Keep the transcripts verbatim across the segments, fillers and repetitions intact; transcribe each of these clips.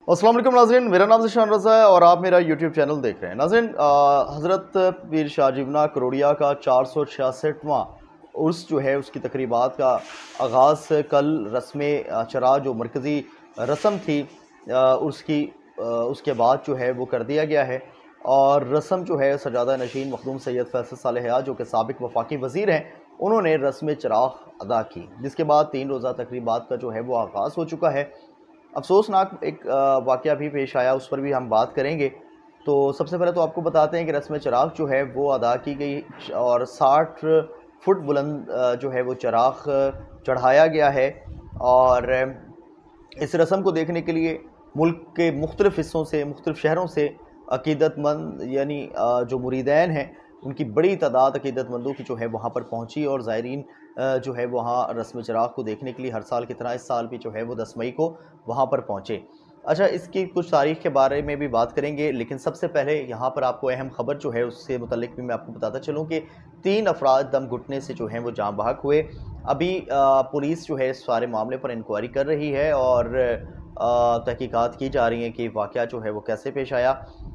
अस्सलाम वालेकुम नाज़रीन, मेरा नाम ज़ीशान रज़ा है और आप मेरा यूट्यूब चैनल देख रहे हैं। नाज़रीन, हज़रत पीर शाहजीबना करोड़िया का चार सौ छियासठवां उर्स जो है उसकी तकरीबात का आगाज़ कल रस्म चराग जो मरकज़ी रस्म थी उर्स की, उसके बाद जो है वो कर दिया गया है। और रस्म जो है सजादा नशीन मखदूम सैयद फैसल सालेह हयात जो कि साबिक़ वफाकी वज़ीर हैं, उन्होंने रस्म चराग अदा की, जिसके बाद तीन रोज़ा तकरीबात का जो है वो आगाज़ हो चुका है। अफ़सोसनाक एक वाक़या भी पेश आया, उस पर भी हम बात करेंगे। तो सबसे पहले तो आपको बताते हैं कि रस्म चराग जो है वो अदा की गई और साठ फुट बुलंद जो है वो चराग चढ़ाया गया है। और इस रस्म को देखने के लिए मुल्क के मुख्तलिफ़ हिस्सों से, मुख्तलिफ़ शहरों से अक़ीदतमंद यानी जो मुरीदैन हैं उनकी बड़ी तादाद अक़ीदतमंदों की जो है वहाँ पर पहुँची और ज़ायरीन जो है वहाँ रस्म चराग को देखने के लिए हर साल की तरह इस साल भी जो है वो दस मई को वहाँ पर पहुँचे। अच्छा, इसकी कुछ तारीख़ के बारे में भी बात करेंगे, लेकिन सबसे पहले यहाँ पर आपको अहम ख़बर जो है उससे मुतल्लिक़ भी मैं आपको बताता चलूँ कि तीन अफ़राद दम घुटने से जो हैं वो जाँ बहक हुए। अभी पुलिस जो है इस सारे मामले पर इंक्वायरी कर रही है और तहकीकात की जा रही हैं कि वाक़या जो है वो कैसे पेश आया।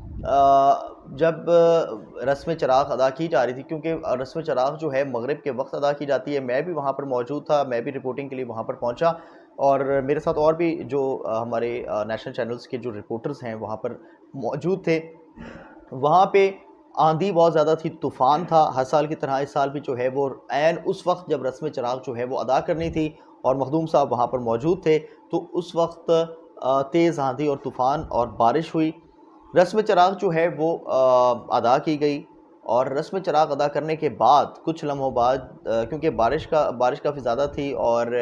जब रस्म चराग अदा की जा रही थी, क्योंकि रस्म चराग जो है मगरिब के वक्त अदा की जाती है, मैं भी वहाँ पर मौजूद था, मैं भी रिपोर्टिंग के लिए वहाँ पर पहुँचा और मेरे साथ और भी जो हमारे नेशनल चैनल्स के जो रिपोर्टर्स हैं वहाँ पर मौजूद थे। वहाँ पे आंधी बहुत ज़्यादा थी, तूफ़ान था, हर साल की तरह इस साल भी जो है वो ऐन उस वक्त जब रस्म चराग जो है वो अदा करनी थी और मखदूम साहब वहाँ पर मौजूद थे, तो उस वक्त तेज़ आंधी और तूफ़ान और बारिश हुई। रस्म चराग जो है वो अदा की गई और रस्म चराग अदा करने के बाद कुछ लम्हों बाद, क्योंकि बारिश का बारिश काफ़ी ज़्यादा थी और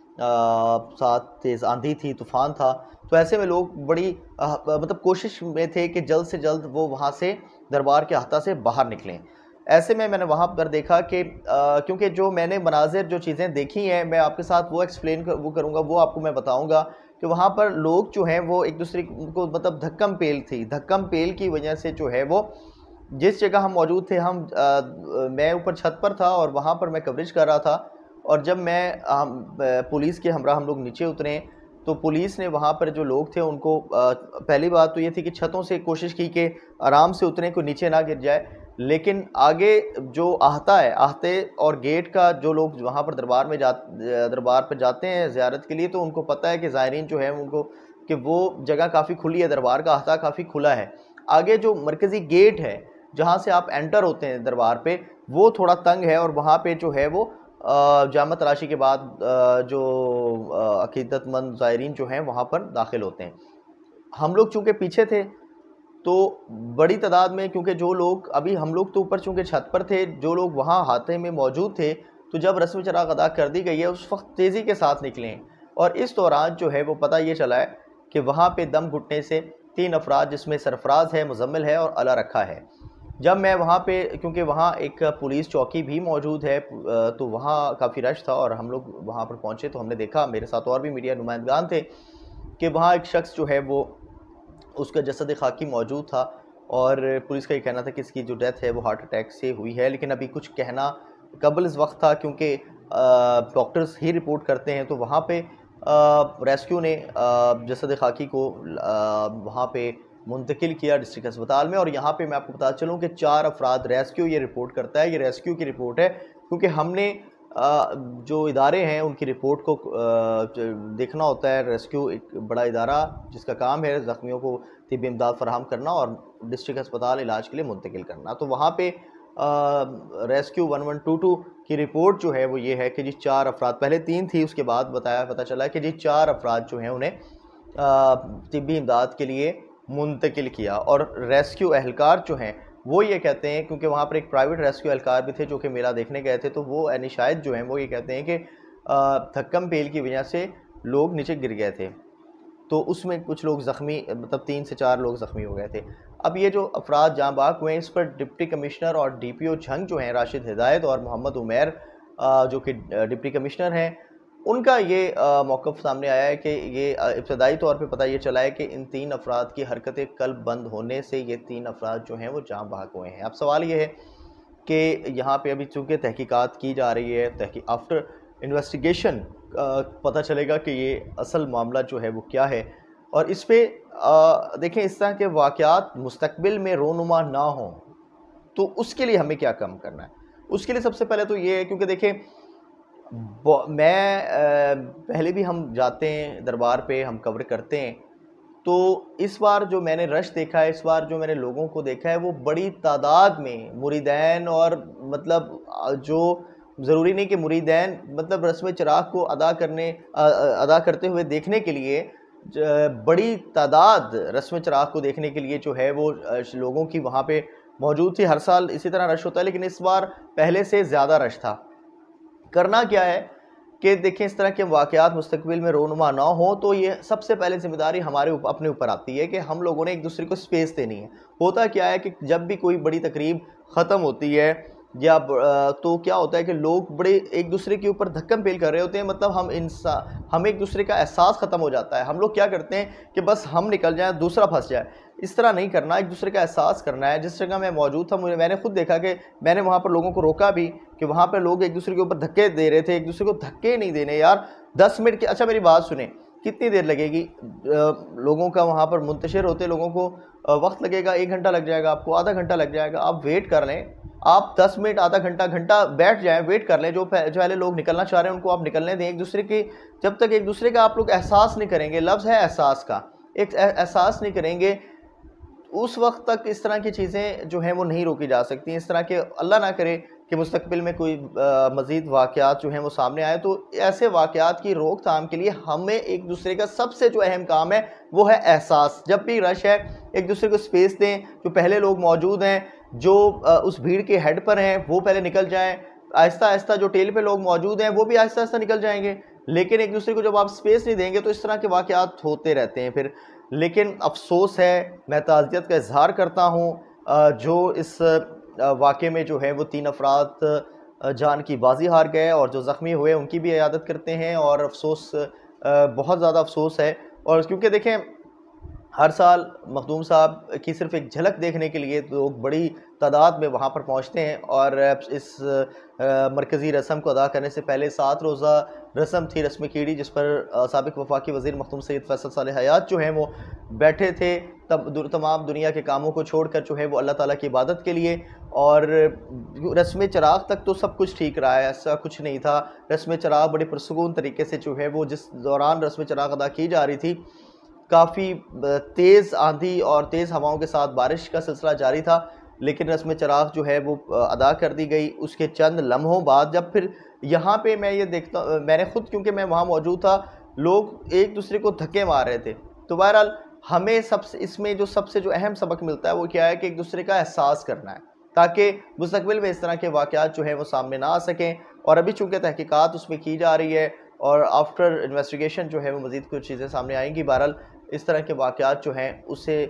साथ तेज़ आंधी थी, तूफ़ान था, तो ऐसे में लोग बड़ी आ, मतलब कोशिश में थे कि जल्द से जल्द वो वहाँ से दरबार के अहाता से बाहर निकलें। ऐसे में मैंने वहाँ पर देखा कि क्योंकि जो मैंने मनाज़िर जो चीज़ें देखी हैं मैं आपके साथ वो एक्सप्लेन कर, वो करूँगा, वो आपको मैं बताऊँगा कि वहाँ पर लोग जो हैं वो एक दूसरे को मतलब धक्कम पेल थी, धक्कम पेल की वजह से जो है वो जिस जगह हम मौजूद थे, हम आ, मैं ऊपर छत पर था और वहाँ पर मैं कवरेज कर रहा था और जब मैं हम पुलिस के हमरा हम लोग नीचे उतरे तो पुलिस ने वहाँ पर जो लोग थे उनको आ, पहली बात तो ये थी कि छतों से कोशिश की कि आराम से उतरें, कोई नीचे ना गिर जाए, लेकिन आगे जो आहता है, आहते और गेट का जो लोग वहाँ पर दरबार में जा दरबार पर जाते हैं ज़ियारत के लिए, तो उनको पता है कि ज़ायरीन जो है उनको कि वो जगह काफ़ी खुली है, दरबार का आहता काफ़ी खुला है। आगे जो मरकज़ी गेट है जहाँ से आप एंटर होते हैं दरबार पे, वो थोड़ा तंग है और वहाँ पे जो है वो जामा तलाशी के बाद जो अक़ीदतमंद ज़ायरीन जो हैं वहाँ पर दाखिल होते हैं। हम लोग चूँकि पीछे थे तो बड़ी तादाद में, क्योंकि जो लोग अभी हम लोग तो ऊपर चूँकि छत पर थे, जो लोग वहाँ अहाते में मौजूद थे, तो जब रस्म चराग अदा कर दी गई है उस वक्त तेज़ी के साथ निकले और इस दौरान जो है वो पता ये चला है कि वहाँ पे दम घुटने से तीन अफराद, जिसमें सरफराज है, मुज़म्मिल है और अला रखा है। जब मैं वहाँ पे, क्योंकि वहाँ एक पुलिस चौकी भी मौजूद है, तो वहाँ काफ़ी रश था और हम लोग वहाँ पर पहुँचे तो हमने देखा, मेरे साथ और भी मीडिया नुमाइंदगान थे, कि वहाँ एक शख्स जो है वो उसका जसद खाकी मौजूद था और पुलिस का ये कहना था कि इसकी जो डेथ है वो हार्ट अटैक से हुई है, लेकिन अभी कुछ कहना कबल इस वक्त था क्योंकि डॉक्टर्स ही रिपोर्ट करते हैं। तो वहाँ पे रेस्क्यू ने जसद खाकी को वहाँ पे मुंतकिल किया डिस्ट्रिक्ट अस्पताल में और यहाँ पे मैं आपको बता चलूँ कि चार अफराद रेस्क्यू ये रिपोर्ट करता है, ये रेस्क्यू की रिपोर्ट है, क्योंकि हमने जो इदारे हैं उनकी रिपोर्ट को देखना होता है। रेस्क्यू एक बड़ा इदारा जिसका काम है ज़ख्मियों को तिब्बी इमदाद फराहम करना और डिस्ट्रिक्ट अस्पताल इलाज के लिए मुंतकिल करना। तो वहाँ पे rescue one one two two की रिपोर्ट जो है वो ये है कि जी चार अफराद, पहले तीन थी, उसके बाद बताया पता चला कि जी चार अफराद जो हैं उन्हें तिब्बी इमदाद के लिए मुंतकिल किया। और रेस्क्यू एहलकार जो हैं वो ये कहते हैं, क्योंकि वहाँ पर एक प्राइवेट रेस्क्यू एहलकार भी थे जो कि मेला देखने गए थे, तो वो यानी शायद जो हैं वो ये कहते हैं कि धक्कम पेल की वजह से लोग नीचे गिर गए थे, तो उसमें कुछ लोग ज़ख्मी, मतलब तीन से चार लोग ज़ख्मी हो गए थे। अब ये जो अफराद जाँ बाक हुए हैं, इस पर डिप्टी कमिश्नर और डी पी ओ झंग जो हैं राशिद हिदायत और मोहम्मद उमैर जो कि डिप्टी कमिश्नर हैं, उनका ये मौक़िफ़ सामने आया है कि ये इब्तदाई तौर पे पता ये चला है कि इन तीन अफराद की हरकतें कल्ब बंद होने से ये तीन अफराद जो हैं वो जाँ बहक हुए हैं। अब सवाल ये है कि यहाँ पे अभी चूँकि तहकीकात की जा रही है, तहकी आफ्टर इन्वेस्टिगेशन पता चलेगा कि ये असल मामला जो है वो क्या है। और इस पे अ, देखें इस तरह के वाक़यात मुस्तक़बिल में रोनुमा ना हों, तो उसके लिए हमें क्या काम करना है? उसके लिए सबसे पहले तो ये है, क्योंकि देखें ब मैं अ, पहले भी हम जाते हैं दरबार पे, हम कवर करते हैं, तो इस बार जो मैंने रश देखा है, इस बार जो मैंने लोगों को देखा है, वो बड़ी तादाद में मुरीदैन और मतलब अ, जो ज़रूरी नहीं कि मुरीदैन मतलब रस्म चिराग को अदा करने अ अ, अदा करते हुए देखने के लिए ज बड़ी तादाद रस्म चिराग को देखने के लिए जो है वो अ, लोगों की वहाँ पे मौजूद थी। हर साल इसी तरह रश होता है, लेकिन इस बार पहले से ज़्यादा रश था। करना क्या है कि देखें इस तरह के वाक़यात मुस्तक़बिल में रोनुमा ना हो, तो ये सबसे पहले ज़िम्मेदारी हमारे ऊप अपने ऊपर आती है कि हम लोगों ने एक-दूसरे को स्पेस देनी है। होता क्या है कि जब भी कोई बड़ी तकरीब ख़त्म होती है या ब अ, तो क्या होता है कि लोग बड़े एक-दूसरे के ऊपर धक्कम-पेल कर रहे होते हैं, मतलब हम इंसा हम एक-दूसरे का एहसास ख़त्म हो जाता है। हम लोग क्या करते हैं कि बस हम निकल जाएँ, दूसरा फँस जाए। इस तरह नहीं करना, एक-दूसरे का एहसास करना है। जिस जगह मैं मौजूद था, मुझे मैंने खुद देखा कि मैंने वहाँ पर लोगों को रोका भी कि वहाँ पे लोग एक-दूसरे के ऊपर धक्के दे रहे थे। एक-दूसरे को धक्के नहीं देने यार, दस मिनट के अच्छा मेरी बात सुनें, कितनी देर लगेगी? अ, लोगों का वहाँ पर मुंतशिर होते लोगों को अ, वक़्त लगेगा, एक घंटा लग जाएगा आपको, आधा घंटा लग जाएगा। आप वेट कर लें, आप दस मिनट, आधा घंटा, घंटा बैठ जाएँ, वेट कर लें। जो प जो पहले लोग निकलना चाह रहे हैं, उनको आप निकलने दें। एक-दूसरे की जब तक एक-दूसरे का आप लोग एहसास नहीं करेंगे, लफ्ज़ है एहसास का, एक ए एहसास नहीं करेंगे, उस वक़्त तक इस तरह की चीज़ें जो हैं वो नहीं रोकी जा सकती। इस तरह के अल्लाह ना करे कि मुस्तक़बिल में कोई अ, मज़ीद वाक़यात जो हैं वो सामने आए, तो ऐसे वाक़यात की रोकथाम के लिए हमें एक-दूसरे का सबसे जो अहम काम है वो है एहसास। जब भी रश है, एक-दूसरे को स्पेस दें। जो पहले लोग मौजूद हैं, जो अ, उस भीड़ के हेड पर हैं, वो पहले निकल जाएँ। आहिस्ता-आहिस्ता जो टेल पे लोग मौजूद हैं, वो भी आहिस्ता-आहिस्ता निकल जाएँगे। लेकिन एक-दूसरे को जब आप स्पेस नहीं देंगे, तो इस तरह के वाक़यात होते रहते हैं फिर। लेकिन अफ़सोस है, मैं ताज़ियत का इज़हार करता हूँ अ, जो इस अ, वाक़े में जो है वो तीन अफ़राद अ, जान की बाज़ी हार गए, और जो ज़ख्मी हुए उनकी भी इयादत करते हैं, और अफ़सोस अ, बहुत ज़्यादा अफ़सोस है। और क्योंकि देखें हर साल मखदूम साहब की सिर्फ़ एक झलक देखने के लिए लोग बड़ी तादाद में वहाँ पर पहुँचते हैं, और इस अ, मरकज़ी रस्म को अदा करने से पहले सात रोज़ा रस्म थी, रस्म कीड़ी, जिस पर अ, साबिक़ वफ़ाक़ी वज़ीर मखदूम सैयद फ़ैसल साले हयात जो हैं वो बैठे थे, तब दुर तमाम दुनिया के कामों को छोड़कर जो है वो अल्लाह ताला की इबादत के लिए। और रस्म चराग़ तक तो सब कुछ ठीक रहा है, ऐसा कुछ नहीं था। रस्म चराग़ बड़े पुरसुकून तरीके से जो है वो जिस दौरान रस्म चराग़ अदा की जा रही थी, काफ़ी ब तेज़ आंधी और तेज़ हवाओं के साथ बारिश का सिलसिला जारी था, लेकिन रस्म चराग़ जो है वो अ, अदा कर दी गई। उसके चंद लम्हों बाद जब फिर यहाँ पे मैं ये देखता अ, मैंने खुद, क्योंकि मैं वहाँ मौजूद था, लोग एक-दूसरे को धक्के मार रहे थे। तो बहरहाल हमें सबसे इसमें जो सबसे जो अहम सबक मिलता है वो क्या है कि एक-दूसरे का एहसास करना है, ताकि मुस्तक़बिल में इस तरह के वाक़यात जो हैं वो सामने ना आ सकें। और अभी चूँकि तहकीकात उसमें की जा रही है, और आफ्टर इन्वेस्टिगेशन जो है वो मज़ीद कुछ चीज़ें सामने आएँगी। बहरहाल इस तरह के वाक़यात जो हैं उसे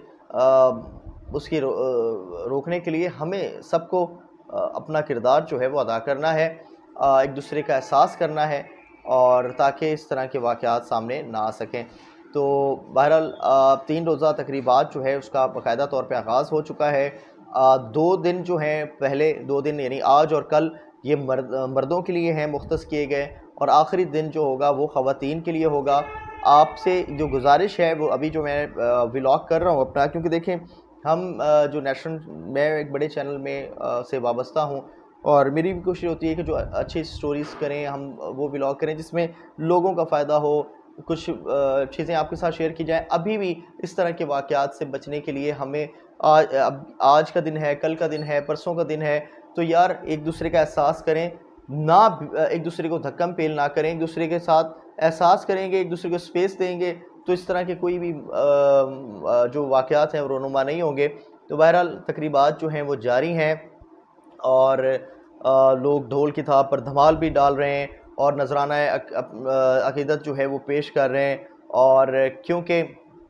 अ, उसकी रो अ, रोकने के लिए हमें सबको अ, अपना किरदार जो है वो अदा करना है, अ, एक-दूसरे का एहसास करना है, और ताकि इस तरह के वाक़यात सामने ना आ सकें। तो बहरहाल अ, तीन रोज़ा तक़रीबात जो है उसका बाकायदा तौर पे आगाज़ हो चुका है। अ, दो दिन जो हैं, पहले दो दिन यानी आज और कल, ये मर्द मर्दों के लिए हैं, मुख्तस किए गए, और आखिरी दिन जो होगा वो ख़वातीन के लिए होगा। आपसे जो गुज़ारिश है वो अभी जो मैं अ, व्लॉग कर रहा हूँ अपना, क्योंकि देखें हम अ, जो नेशनल मैं एक बड़े चैनल में अ, से वाबस्ता हूँ, और मेरी भी कोशिश होती है कि जो अच्छी स्टोरीज़ करें, हम वो व्लॉग करें जिसमें लोगों का फ़ायदा हो, कुछ अ, चीज़ें आपके साथ शेयर की जाएँ। अभी भी इस तरह के वाक़यात से बचने के लिए हमें आ अब आज का दिन है, कल का दिन है, परसों का दिन है, तो यार एक-दूसरे का एहसास करें, ना ब अ, एक-दूसरे को धक्कम-पेल ना करें, एक-दूसरे के साथ एहसास करेंगे, एक-दूसरे को स्पेस देंगे, तो इस तरह के कोई भी अ, अ, जो वाक़यात हैं वो रोनुमा नहीं होंगे। तो बहरहाल तक़रीबात जो हैं वो जारी हैं, और अ, लोग ढोल की थाप पर धमाल भी डाल रहे हैं, और नज़राना अक अप अ, अक़ीदत जो है वो पेश कर रहे हैं। और क्योंकि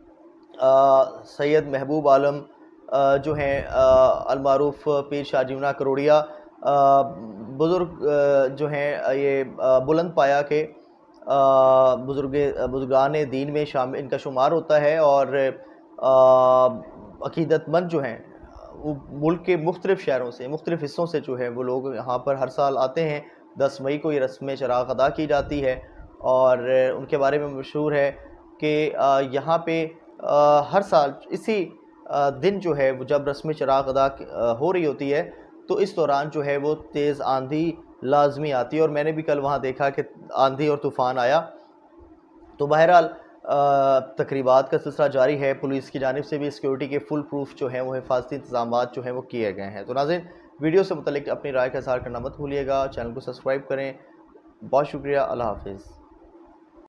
अ, सैयद महबूब आलम अ, जो हैं अ, अल-मारूफ़ पीर शाह जीवना करोड़िया, अ, बुज़ुर्ग अ, जो हैं अ, ये अ, बुलंद पाया के अ, बुज़ुर्ग अ, बुज़ुर्गान दीन में शामिल इनका शुमार होता है, और अ, अक़ीदतमंद जो हैं वो मुल्क के मुख्तलिफ़ शहरों से, मुख्तलिफ़ हिस्सों से जो है वो लोग यहाँ पर हर साल आते हैं। दस मई को ये रस्म चराग़ अदा की जाती है, और उनके बारे में मशहूर है कि अ, यहाँ पे अ, हर साल इसी अ, दिन जो है वो जब रस्म चराग अदा अ, हो रही होती है, तो इस दौरान जो है वो तेज़ आंधी लाजमी आती है, और मैंने भी कल वहाँ देखा कि आंधी और तूफ़ान आया। तो बहरहाल तकरीबात का सिलसिला जारी है। पुलिस की जानिब से भी सिक्योरिटी के फुल प्रूफ जो है वो हिफाजती इंतजाम जो हैं वो किए गए हैं। तो नाज़रीन, वीडियो से मुतल्लिक अपनी राय का इज़हार करना मत भूलिएगा। चैनल को सब्सक्राइब करें। बहुत शुक्रिया। अल्लाह हाफिज़।